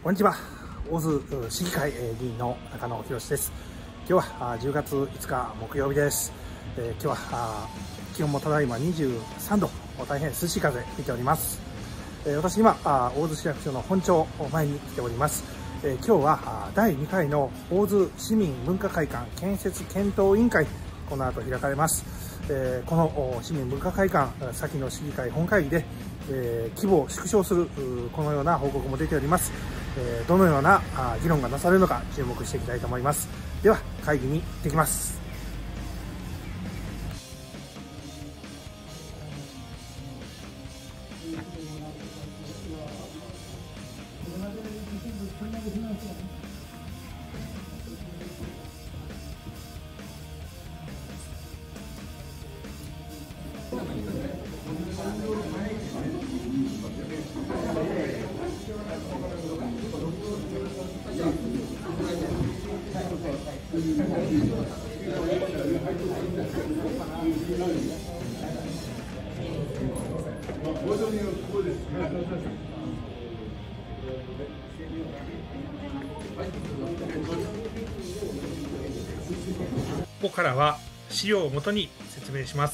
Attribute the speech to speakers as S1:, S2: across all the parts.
S1: こんにちは。大津市議会議員の中野博です。今日は10月5日木曜日です。今日は気温もただいま23度、大変涼しい風吹いております。私今大津市役所の本庁前に来ております。今日は第2回の大津市民文化会館建設検討委員会、この後開かれます。この市民文化会館、先の市議会本会議で規模を縮小するこのような報告も出ております。どのような議論がなされるのか注目していきたいと思います。では会議に行ってきます。ここからは資料をもとに説明します。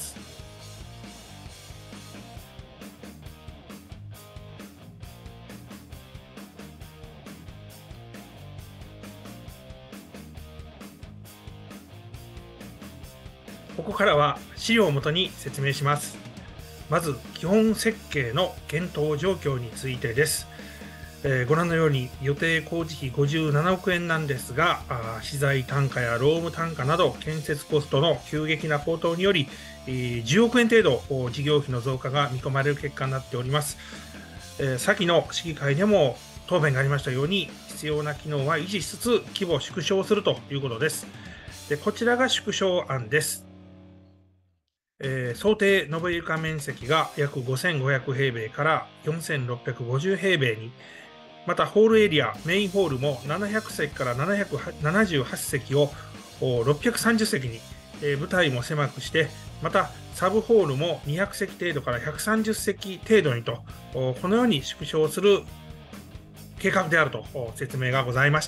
S1: ここからは資料をもとに説明します。まず基本設計の検討状況についてです。ご覧のように予定工事費57億円なんですが、資材単価や労務単価など建設コストの急激な高騰により、10億円程度事業費の増加が見込まれる結果になっております。先の市議会でも答弁がありましたように、必要な機能は維持しつつ規模を縮小するということです。こちらが縮小案です。想定延べ床面積が約5500平米から4650平米に、またホールエリア、メインホールも700席から778席を630席に、舞台も狭くして、またサブホールも200席程度から130席程度にと、このように縮小する計画であると説明がございました。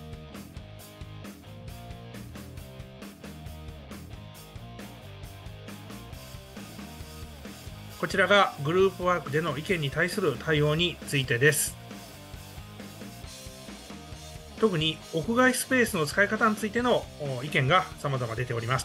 S1: こちらがグループワークでの意見に対する対応についてです。特に屋外スペースの使い方についての意見が様々出ておりました。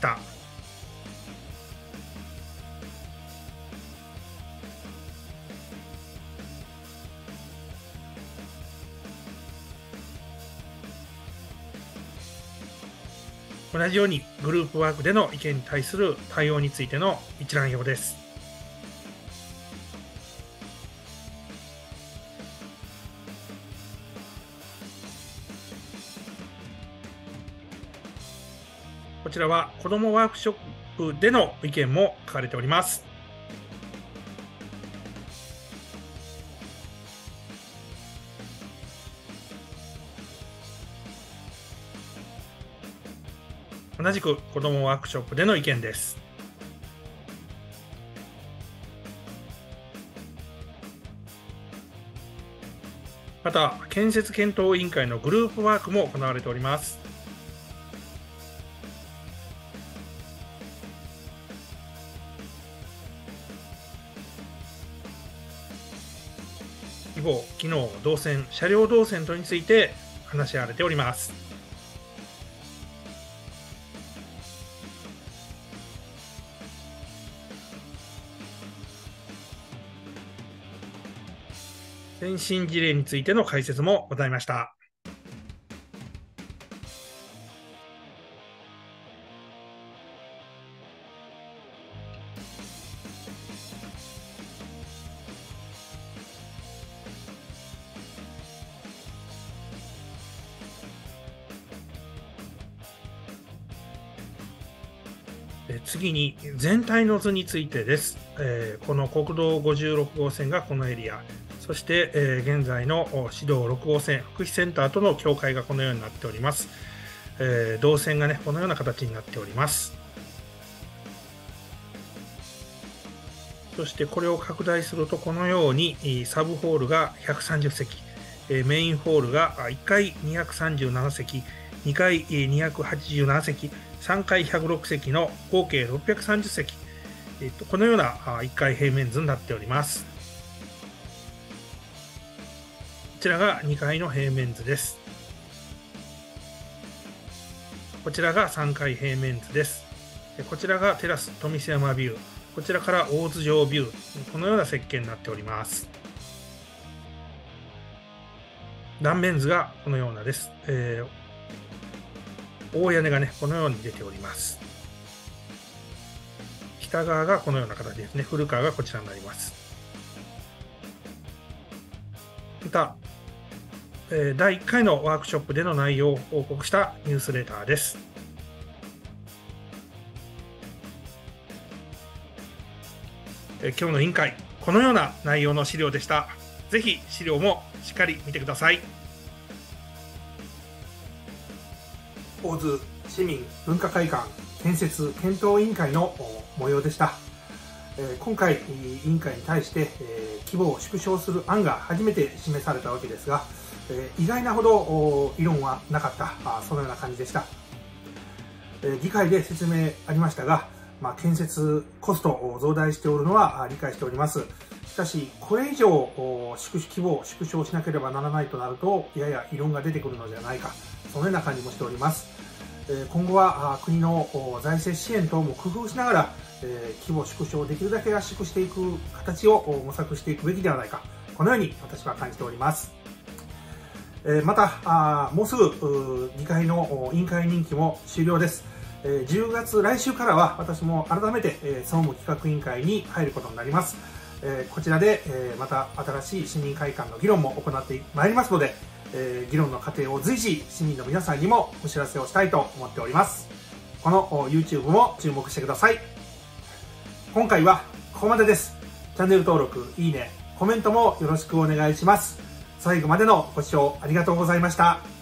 S1: 同じようにグループワークでの意見に対する対応についての一覧表です。こちらは子どもワークショップでの意見も書かれております。同じく子どもワークショップでの意見です。また、建設検討委員会のグループワークも行われております。規模、機能、動線、車両動線等について話し合われております。先進事例についての解説もございました。次に全体の図についてです。この国道56号線がこのエリア、そして、現在の市道6号線福祉センターとの境界がこのようになっております。動線がねこのような形になっております。そしてこれを拡大するとこのようにサブホールが130席、 メインホールが1階237席、2階287席、3階106席の合計630席、このような1階平面図になっております。こちらが2階の平面図です。こちらが3階平面図です。こちらがテラス富須山ビュー、こちらから大津城ビュー、このような設計になっております。断面図がこのようなです。大屋根がね、このように出ております。北側がこのような形ですね。古川がこちらになります。また、第1回のワークショップでの内容を報告したニュースレターです。今日の委員会、このような内容の資料でした。ぜひ資料もしっかり見てください。大津市民文化会館建設検討委員会の模様でした。今回委員会に対して規模を縮小する案が初めて示されたわけですが、意外なほど議論はなかった、そのような感じでした。議会で説明ありましたが、建設コストを増大しておるのは理解しております。しかし、これ以上規模を縮小しなければならないとなると、やや異論が出てくるのではないか、そのような感じもしております。今後は国の財政支援等も工夫しながら、規模縮小できるだけ圧縮していく形を模索していくべきではないか、このように私は感じております。また、もうすぐ議会の委員会任期も終了です。10月、来週からは私も改めて総務企画委員会に入ることになります。こちらでまた新しい市民会館の議論も行ってまいりますので、議論の過程を随時市民の皆さんにもお知らせをしたいと思っております。この YouTube も注目してください。今回はここまでです。チャンネル登録、いいね、コメントもよろしくお願いします。最後までのご視聴ありがとうございました。